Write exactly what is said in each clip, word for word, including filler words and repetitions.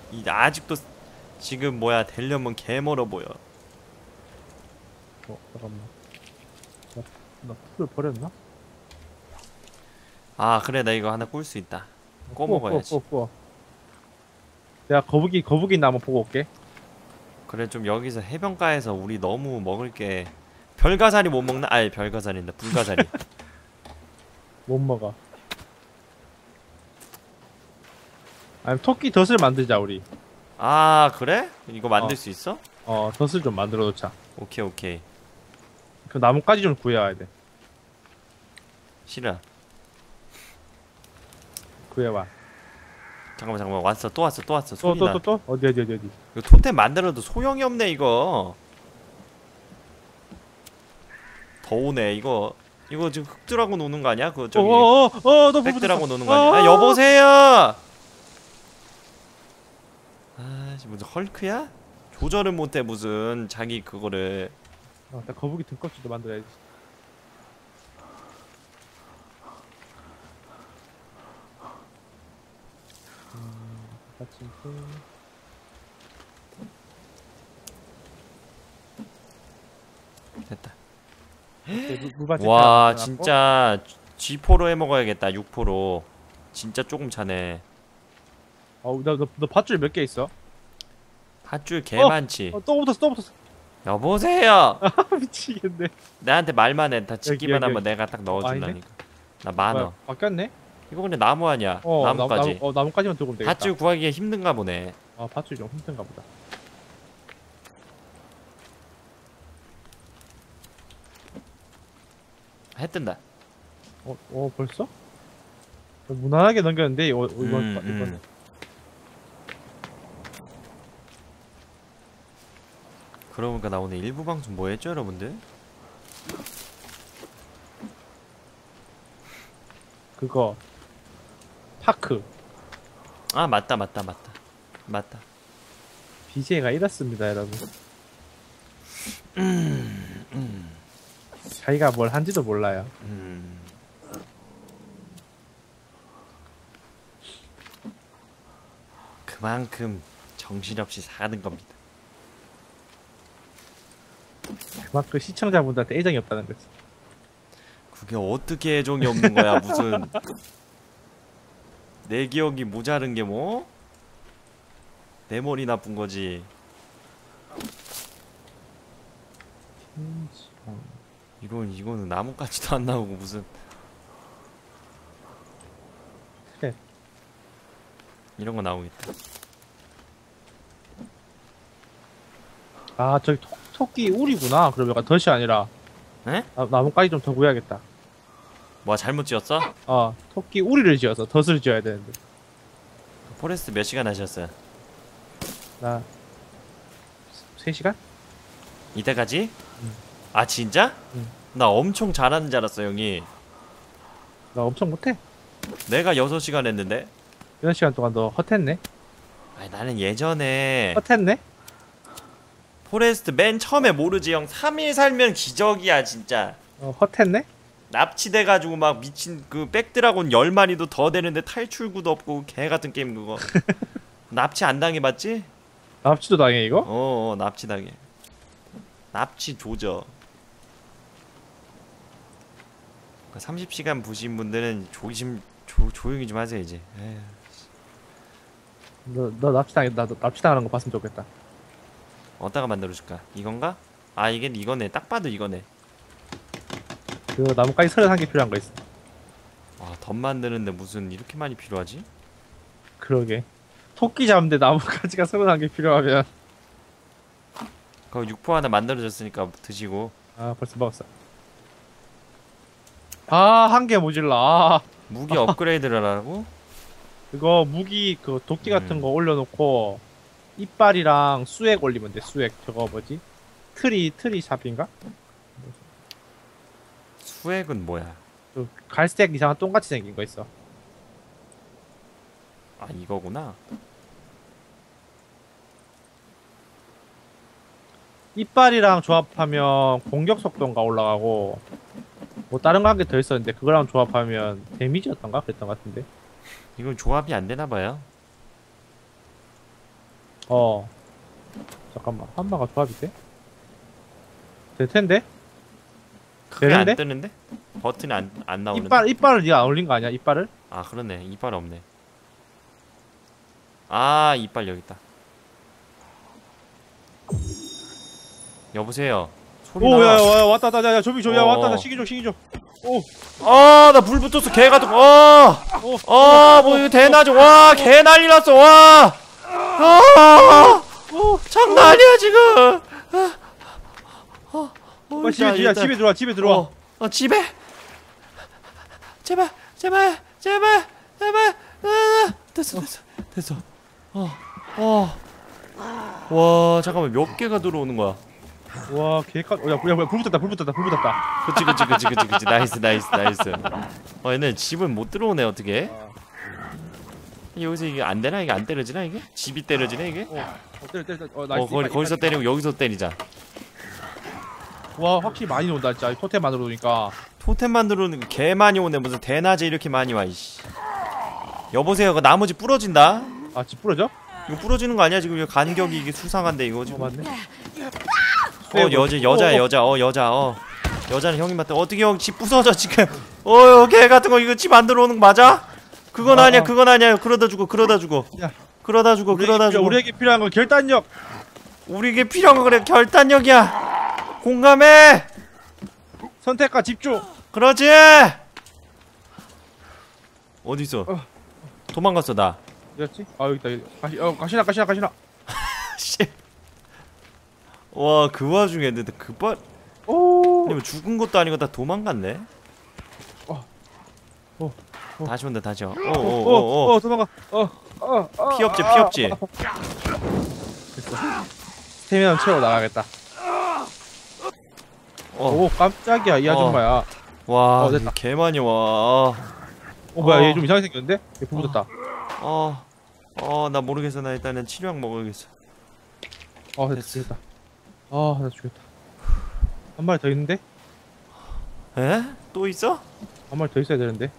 이 아직도 지금 뭐야 되려면 개멀어 보여. 어 잠깐만. 나, 나 풀을 버렸나? 아 그래 나 이거 하나 꿀 수 있다. 꼬 구워 구워 먹어야지. 구워 구워. 내가 거북이 거북이 있나 한번 보고 올게. 그래 좀 여기서 해변가에서 우리 너무 먹을 게 별가사리 못 먹나? 아니 별가사리인데 불가사리. 못 먹어. 아니 토끼 덫을 만들자 우리. 아 그래? 이거 만들 어. 수 있어? 어 덫을 좀 만들어 놓자. 오케이 오케이. 그 나뭇가지 좀 구해와야 돼. 싫어. 구해와. 잠깐만 잠깐만 왔어 또 왔어 또 왔어 또 소리 또 나. 또 또? 어디 어디 어디 어디? 이거 토템 만들어도 소용이 없네 이거. 더우네 이거. 이거 지금 흑들하고 노는 거 아니야? 그 저기 어어어너 백들하고 노는 거 아니야? 아 여보세요. 아 무슨 헐크야? 조절을 못해 무슨 자기 그거를. 어, 나 거북이 등껍질도 만들어야지. 음, 받침대. 됐다. 물- 물받침대 와 하나 만들어놨고. 진짜 지포로 해먹어야겠다. 육포로 진짜 조금 차네. 어우 나너 너 밧줄 몇 개 있어? 밧줄 개 어! 많지. 어, 또 붙었어 또 붙었어. 여보세요. 아 미치겠네. 나한테 말만 해. 다 여기, 짓기만 여기, 하면 여기. 내가 딱 넣어준다니까. 나 뭐야, 만원. 바뀌었네? 이거 근데 나무 아니야. 어 나무까지. 나무, 어 나무까지만 들고 오면 되겠다. 밧줄 구하기가 힘든가 보네. 아 밧줄 좀 힘든가 보다. 해 뜬다. 어, 어 벌써? 무난하게 넘겼는데 이거 이번 음, 이번 음. 그러니까 나 오늘 일부 방송 뭐 했죠 여러분들? 그거 파크 아 맞다 맞다 맞다 맞다. 비제이가 이렇습니다 여러분. 음, 음, 자기가 뭘 한지도 몰라요. 음. 그만큼 정신없이 사는 겁니다. 그만큼 시청자분들한테 애정이 없다는 거지. 그게 어떻게 애정이 없는 거야 무슨. 내 기억이 모자른 게 뭐? 내 머리 나쁜 거지. 이건 이거는 나뭇가지도 안 나오고 무슨. 그래. 이런 거 나오겠다. 아 저기 토, 토끼 울이구나. 그럼 약간 덫이 아니라. 에? 아, 나뭇가지 좀 더 구해야겠다. 뭐야 잘못 지었어? 어 토끼 우리를 지어서 덫을 지어야 되는데. 포레스트 몇 시간 하셨어요? 나 세 시간? 이때까지? 응. 아 진짜? 응. 나 엄청 잘하는 줄 알았어 형이. 나 엄청 못해. 내가 여섯 시간 했는데. 여섯 시간 동안 너 헛했네? 아니 나는 예전에 헛했네? 포레스트 맨 처음에 모르지 형. 삼 일 살면 기적이야 진짜. 어 헛했네? 납치돼가지고 막 미친 그 백드라곤 열 마리도 더 되는데 탈출구도 없고 개같은 게임 그거. 납치 안 당해봤지? 납치도 당해 이거? 어어 납치 당해. 납치 조져. 삼십 시간 보신 분들은 조심 조, 조용히 좀 하세요 이제. 에휴. 너, 너 납치당해 나도 납치당하는 거 봤으면 좋겠다. 어디다가 만들어줄까? 이건가? 아 이게 이거네. 딱 봐도 이거네. 그 나뭇가지 서른한 개 필요한 거 있어. 와 덧 만드는데 무슨 이렇게 많이 필요하지? 그러게. 토끼 잡는데 나뭇가지가 서른한 개 필요하면. 그거 육포 하나 만들어줬으니까 드시고. 아 벌써 먹었어. 아 한 개 모질라. 아, 무기 업그레이드를 하라고? 그거 무기 그 도끼 같은 음. 거 올려놓고 이빨이랑 수액 올리면 돼. 수액 저거 뭐지? 트리 트리 샵인가? 수액은 뭐야? 그 갈색 이상한 똥같이 생긴 거 있어. 아 이거구나. 이빨이랑 조합하면 공격 속도가 올라가고 뭐 다른 거 한 개 더 있었는데 그거랑 조합하면 데미지였던가 그랬던 것 같은데. 이건 조합이 안 되나 봐요. 어. 잠깐만. 한마가 조합이 돼? 될 텐데? 그게 안 되는데? 뜨는데? 버튼이 안, 안 나오는데? 이빨, 이빨을 네가 안 올린 거 아니야? 이빨을? 아 그러네 이빨 없네. 아 이빨 여기 있다. 여보세요. 소리 오, 야, 나. 야, 야, 왔다, 왔다, 야, 야, 조비, 조비, 야, 어. 왔다, 나 시기 줘, 시기 줘. 오, 아, 나 불 붙었어. 개 같은 거. 어, 오, 어, 뭐 이거 대나죠. 와, 개 난리 났어. 와, 아, 오, 장난 아니야 지금. 아, 어, 어, 빨리 집에, 야, 집에 들어와, 집에 들어와. 어, 어, 집에. 제발, 제발, 제발, 제발. 아, 됐어, 됐어, 됐어. 어, 어. 와, 잠깐만 몇 개가 들어오는 거야? 와, 개까, 어, 야, 야, 야, 불 붙었다, 불 붙었다, 불 붙었다. 그치, 그치, 그치, 그치, 그치. 나이스, 나이스, 나이스. 어, 얘네 집을 못 들어오네 어떻게? 여기서 이게 안 되나? 이게 안 때려지나 이게? 집이 때려지네 이게? 어, 어, 때려, 때려, 때려. 어, 나이스. 어 거기 이빨, 거기서 이빨. 때리고 여기서 때리자. 와, 확실히 많이 온다, 진짜. 토템 만들어 놓으니까. 토템 만들어는 개 많이 오네. 무슨 대낮에 이렇게 많이 와 이씨. 여보세요. 그 나머지 부러진다. 아, 집 부러져? 이거 부러지는 거 아니야 지금? 이거 간격이 이게 수상한데 이거 어, 지금. 맞네. 어 여자 여자야 여자. 어 여자. 어 여자는 형님 맞다. 어떻게 형 집 부서져 지금? 어개 같은 거 이거 집 안 들어오는 거 맞아? 그건 아, 아니야 아. 그건 아니야. 그러다 죽어 그러다 죽어. 야. 그러다 죽어 그러다 우리에게, 죽어. 우리에게 필요한 건 결단력. 우리에게 필요한 거 그래 결단력이야. 공감해. 선택과 집중. 그러지. 어디 있어? 어. 도망갔어 나. 어디였지? 아, 여기 있다. 여기. 가시, 어, 가시나, 가시나, 가시나. 씨. 와, 그 와중에 근데 그빨 오. 아니면 죽은 것도 아니고 다 도망갔네. 어. 어. 어. 다시 온다 다시 와. 어, 어, 어, 어, 어, 어. 어, 도망가. 어, 어, 어. 피 없지, 아, 피 없지. 됐어. 스태미나 채우러 나가겠다. 어. 오, 깜짝이야, 이 아줌마야. 와, 어, 됐다. 개 많이 와. 어, 뭐야, 어. 얘 좀 이상하게 생겼는데? 얘 불 붙었다. 어, 어, 나 모르겠어. 나 일단은 치료약 먹어야겠어. 어, 됐다, 됐어. 됐다. 아, 나 죽겠다. 한 마리 더 있는데? 에? 또 있어? 한 마리 더 있어야 되는데?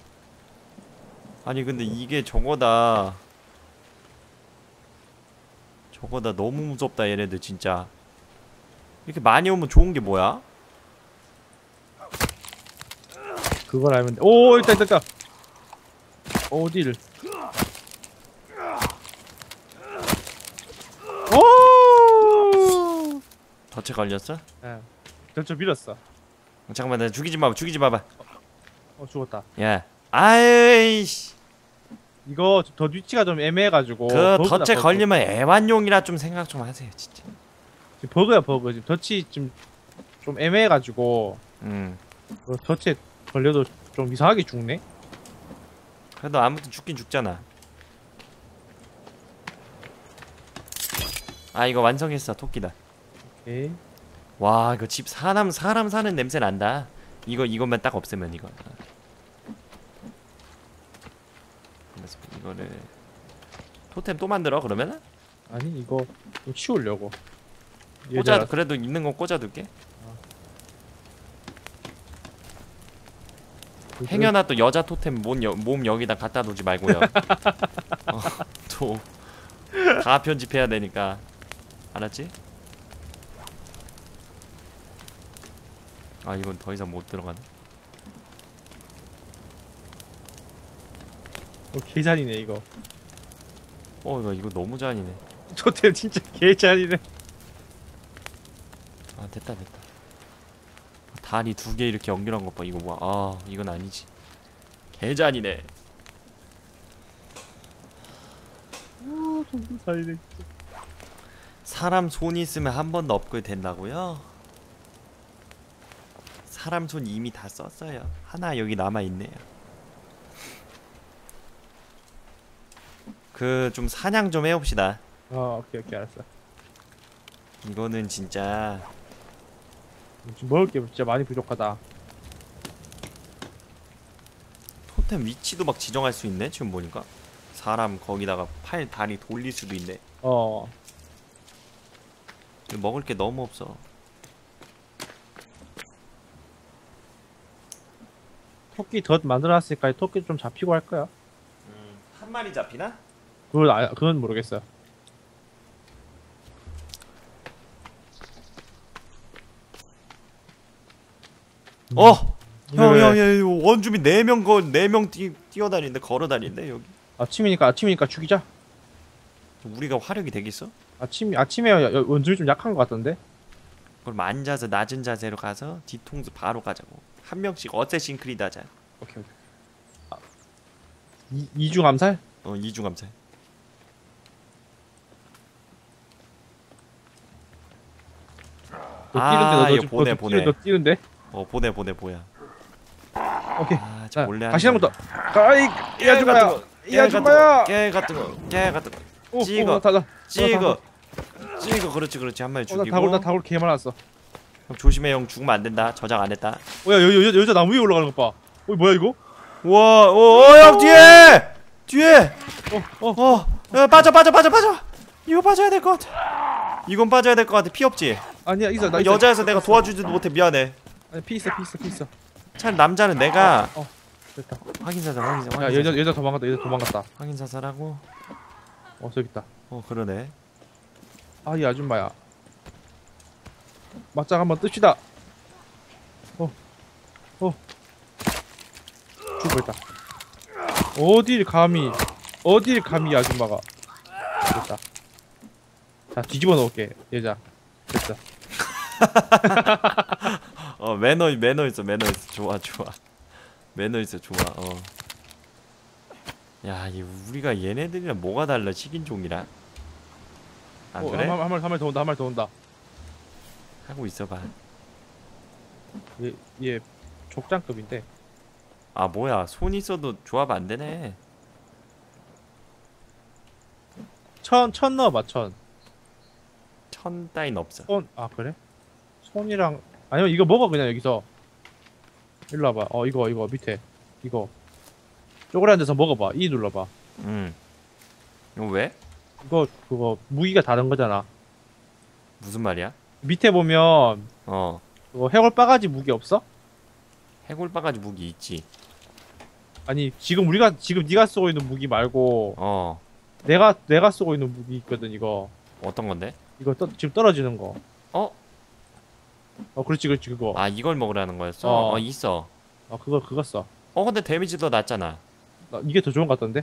아니 근데 이게 저거다. 저거다 너무 무섭다 얘네들 진짜. 이렇게 많이 오면 좋은 게 뭐야? 그걸 알면 돼. 오, 있다, 있다, 있다. 어디를? 오! 덫에 걸렸어? 예. 저쪽 밀었어. 잠깐만 나 죽이지 마 죽이지 마봐. 어, 죽었다. 야, 아이씨. 이거 더 위치가 좀 애매해가지고. 그 버그다, 덫에 버그. 걸리면 애완용이라 좀 생각 좀 하세요 진짜. 지금 버그야, 버그. 지금 덫이 좀, 좀 애매해가지고. 음. 그 덫에 걸려도 좀 이상하게 죽네? 그래도 아무튼 죽긴 죽잖아. 아 이거 완성했어. 토끼다. 오케이. 와 이거 집 사람 사람 사는 냄새 난다. 이거 이것만 딱 없으면 이거. 그래서 이거를 토템 또 만들어 그러면은? 아니, 이거 좀 치우려고. 꽂아 얘들아, 그래도 있는 거 꽂아둘게. 그- 행여나 또 여자 토템 몸, 여, 몸 여기다 갖다 놓지 말고요. 어, 또 다 편집해야 되니까. 알았지? 아 이건 더 이상 못 들어가네. 어, 개잔이네, 이거. 어 이거 이거 너무 잔이네. 토템 진짜 개잔이네. 아 됐다 됐다. 다리 두 개 이렇게 연결한 것 봐. 이거 뭐야? 아 이건 아니지. 개잔이네. 잔이네. 사람 손이 있으면 한 번 더 업그레이드 된다고요? 사람 손 이미 다 썼어요. 하나 여기 남아 있네요. 그 좀 사냥 좀 해봅시다. 어, 오케이, 오케이, 알았어. 이거는 진짜 지금 먹을 게 진짜 많이 부족하다. 토템 위치도 막 지정할 수 있네. 지금 보니까 사람 거기다가 팔 다리 돌릴 수도 있네. 어, 먹을 게 너무 없어. 토끼 덫 만들어놨으니까 토끼 좀 잡히고 할 거야. 음, 한 마리 잡히나? 그건 아, 그건 모르겠어. 어! 형, 왜, 형, 왜? 형, 원주민 네 명, 거, 네 명 뛰, 뛰어다니는데, 걸어다니는데, 여기. 아침이니까 아침이니까 죽이자. 우리가 화력이 되겠어? 아침 아침에 여- 여- 원숭이 좀 약한 것 같던데. 그럼 앉아서 낮은 자세로 가서 뒤통수 바로 가자고. 한 명씩 어쌔신 크리드 하자. 오케이 오케이. 아, 이 이중 암살? 어, 이중감사. 너 아, 뛰는데 너, 이거 너, 보내, 너, 보내. 너 뛰는데? 어, 보내, 보내, 보야. 오케이. 아, 저 자, 몰래 다시 하는 한 번 더. 아이 이 아줌마야. 이 아줌마야. 깨 같은 거, 깨 같은 거. 오, 찍어. 오, 다, 다, 찍어. 찍어. 그렇지, 그렇지. 한 마리 어, 나 죽이고. 다골 나 다골 개 많았어. 형 조심해, 형 죽으면 안 된다. 저장 안 했다. 어야 여, 여, 여자 나무 위에 올라가는 것 봐. 어 뭐야 이거? 우와, 어, 어, 형 뒤에! 뒤에! 어 어. 어, 야, 빠져, 빠져, 빠져, 빠져. 이거 빠져야 될 것 같아. 이건 빠져야 될 것 같아. 피 없지? 아니야 있어 나 있어. 여자여서 내가 도와주지도 못해. 미안해. 아니 피 있어 피 있어 피 있어. 차라리 남자는 내가 어 됐다. 확인사살, 확인사살. 야 여자 여자 도망갔다 여자 도망갔다. 확인사살하고. 어 저기 있다. 어, 그러네. 아 이 아줌마야. 맞짱 한번 뜹시다. 어 어. 죽을 뻔했다. 어딜 감히 어딜 감히 이 아줌마가. 됐다. 자 뒤집어 놓을게 여자. 됐어. 어, 매너 매너 있어, 매너 있어. 좋아, 좋아. 매너 있어, 좋아. 어. 야, 이 우리가 얘네들이랑 뭐가 달라? 식인종이랑. 안 어, 그래? 한 마리 한 마리 더 온다 한 마리 더 온다. 하고 있어봐. 얘, 얘 족장급인데. 아, 뭐야? 손 있어도 조합 안 되네. 천, 천 넣어봐 천. 천 따윈 없어. 손, 아 그래? 손이랑 아니면 이거 먹어 그냥 여기서. 일로 와봐. 어 이거 이거 밑에 이거 쪼그란 데서 먹어봐. 이 눌러봐. 응. 이거 왜? 이거 그거 무기가 다른 거잖아. 무슨 말이야? 밑에 보면 어. 그거 해골 바가지 무기 없어? 해골 바가지 무기 있지. 아니 지금 우리가 지금 네가 쓰고 있는 무기 말고 어. 내가 내가 쓰고 있는 무기 있거든 이거. 어떤 건데? 이거 떠, 지금 떨어지는 거. 어? 어 그렇지 그렇지 그거. 아, 이걸 먹으라는 거였어? 어. 어, 있어. 어 그거 그거 써. 어, 근데 데미지 더 낮잖아. 나 이게 더 좋은 것 같던데?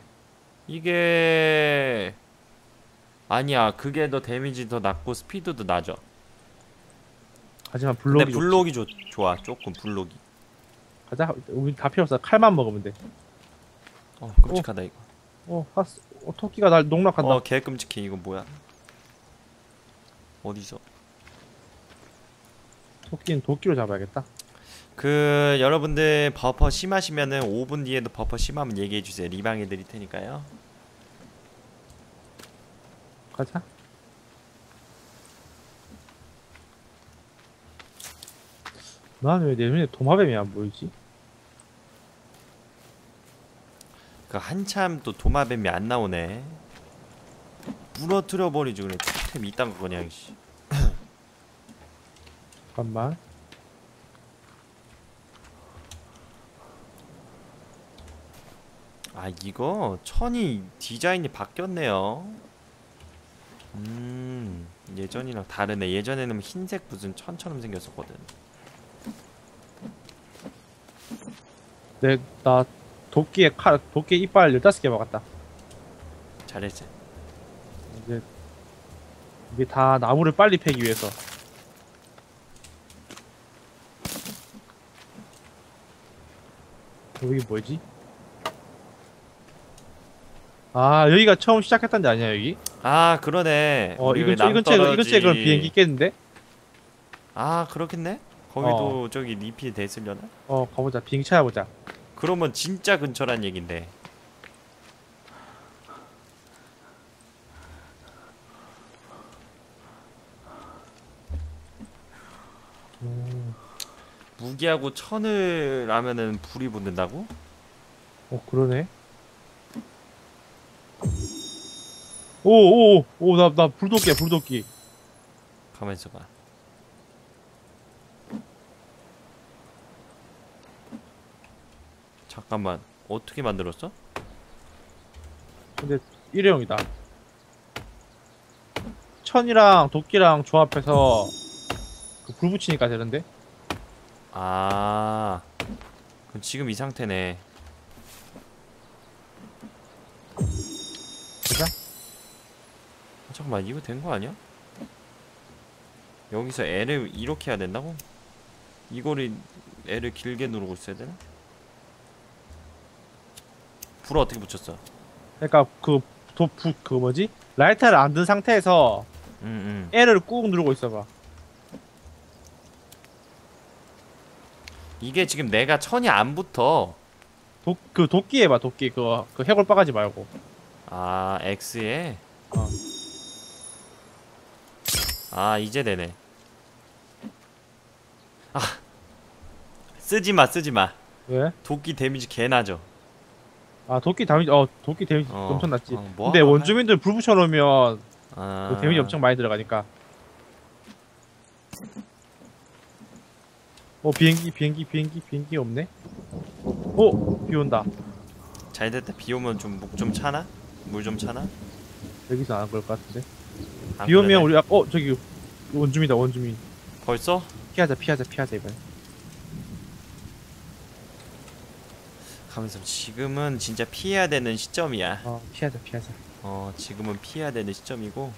이게 아니야. 그게 더 데미지 더 낮고 스피드도 낮아. 하지만 근데 블록이 블록이 좋, 좋아. 조금 블록이. 가자. 우리 다 필요 없어. 칼만 먹으면 돼. 어, 끔찍하다 이거. 어, 하스, 어 토끼가 날 농락한다. 어, 개 끔찍해. 이거 뭐야? 어디서? 토끼는 도끼로 잡아야겠다. 그 여러분들 버퍼 심하시면은 오 분 뒤에도 버퍼 심하면 얘기해 주세요. 리방해 드릴 테니까요. 가자. 나는 왜 내 눈에 도마뱀이 안 보이지? 그 한참 또 도마뱀이 안 나오네. 부러뜨려 버리지 그래. 템 이딴 거 그냥 씨. 잠깐만. 아, 이거 천이 디자인이 바뀌었네요. 음, 예전이랑 다르네. 예전에는 흰색 무슨 천처럼 생겼었거든. 내, 나 도끼에 칼, 도끼 이빨 열다섯 개 먹었다. 잘했어. 이제, 이게 다 나무를 빨리 패기 위해서. 여기 뭐지? 아, 여기가 처음 시작했던 데 아니야, 여기? 아, 그러네. 어, 우리 이 근처, 이 근처에, 이 낭떠러지. 근처에 그럼 비행기 있겠는데? 아, 그렇겠네. 거기도 저기 리필 됐으려나? 어, 가보자. 비행기 찾아보자. 그러면 진짜 근처란 얘긴데. 음, 무기하고 천을 하면은 불이 붙는다고? 어, 그러네. 오, 오, 오, 나, 나 불도끼야, 불도끼. 가만 있어봐. 잠깐만, 어떻게 만들었어? 근데 일회용이다. 천이랑 도끼랑 조합해서 그 불 붙이니까 되는데? 아, 그럼 지금 이 상태네. 가자. 아, 잠깐만, 이거 된 거 아니야? 여기서 L을 이렇게 해야 된다고? 이거를 L을 길게 누르고 있어야 되나? 불을 어떻게 붙였어? 그러니까 그도그 그 뭐지? 라이터를 안 든 상태에서 응응. L을 꾹 누르고 있어봐. 이게 지금 내가 천이 안 붙어. 도, 그 도끼 해봐 도끼 그거 그 해골 빠가지 말고. 아, X에. 어. 아, 이제 되네. 아, 쓰지마 쓰지마. 왜? 도끼 데미지 개나죠. 아 도끼 데미지 어 도끼 데미지 어. 엄청 낮지. 어, 뭐 근데 하나 원주민들 불 붙여놓으면 아... 그 데미지 엄청 많이 들어가니까. 어 비행기 비행기 비행기 비행기 없네. 오 비온다. 잘됐다. 비오면 좀 목 좀 차나? 물 좀 차나? 여기서 안 그럴 것 같은데. 안 비오면 그러네. 우리 아, 어 저기 원주민이다 원주민. 벌써? 피하자 피하자 피하자 이번에. 가면서 지금은 진짜 피해야 되는 시점이야. 어 피하자 피하자. 어, 지금은 피해야 되는 시점이고.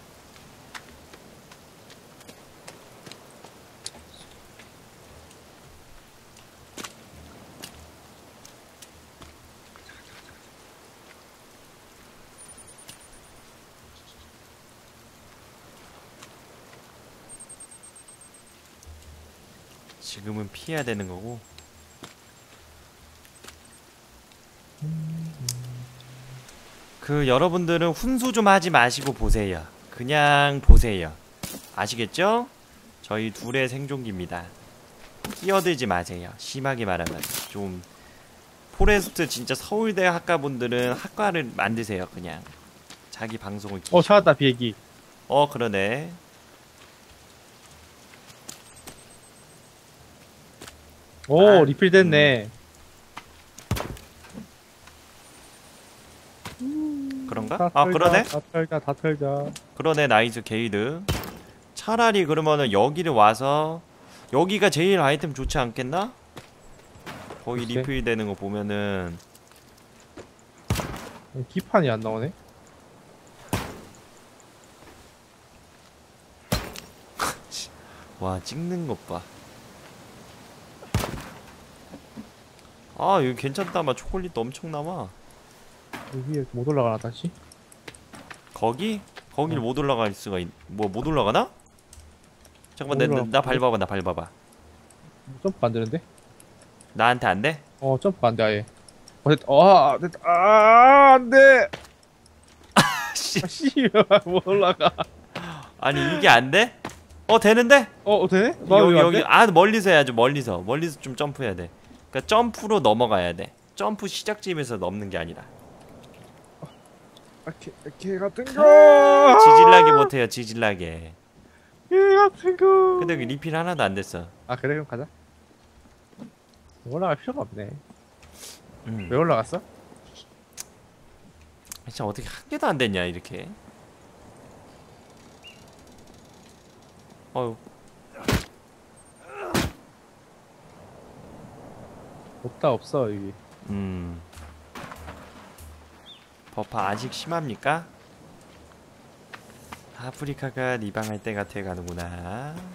지금은 피해야 되는 거고. 그 여러분들은 훈수 좀 하지 마시고 보세요. 그냥 보세요. 아시겠죠? 저희 둘의 생존기입니다. 끼어들지 마세요. 심하게 말하면 좀 포레스트 진짜 서울대 학과분들은 학과를 만드세요. 그냥 자기 방송을 어 끼. 찾았다 비행기. 어 그러네. 오 아, 리필 됐네. 그런가? 다 아 털자, 그러네. 다 털자 다 털자. 그러네. 나이스 게이드. 차라리 그러면은 여기를 와서 여기가 제일 아이템 좋지 않겠나? 거기 글쎄. 리필 되는 거 보면은 기판이 안 나오네. 와 찍는 것 봐. 아 여기 괜찮다. 막 초콜릿도 엄청 남아. 여기 위에 못 올라가나 다시? 거기? 거길 어. 못 올라갈 수가 있... 뭐 못 올라가나? 잠깐만 나, 나, 올라가- 나 밟아봐. 나 밟아봐. 점프 안 되는데? 나한테 안 돼? 어 점프 안 돼 아예. 어 됐다. 아 됐다. 아 안돼. 씨. 아, 씨, 못 올라가. 아니 이게 안 돼? 어 되는데? 어, 어 되네? 여기 안 여기 돼? 아 멀리서 해야죠. 멀리서 멀리서 좀 점프해야 돼. 그러니까 점프로 넘어가야 돼. 점프 시작점에서 넘는 게 아니라. 아, 개, 개 같은 거. 지질나게 못해요. 지질나게. 개 같은 거. 근데 여기 리필 하나도 안 됐어. 아 그래 그럼 가자. 올라갈 필요가 없네. 음. 왜 올라갔어? 진짜 어떻게 한 개도 안 됐냐 이렇게. 어휴. 없다 없어 여기. 음. 버파 아직 심합니까? 아프리카가 리방할 때가 돼가는구나.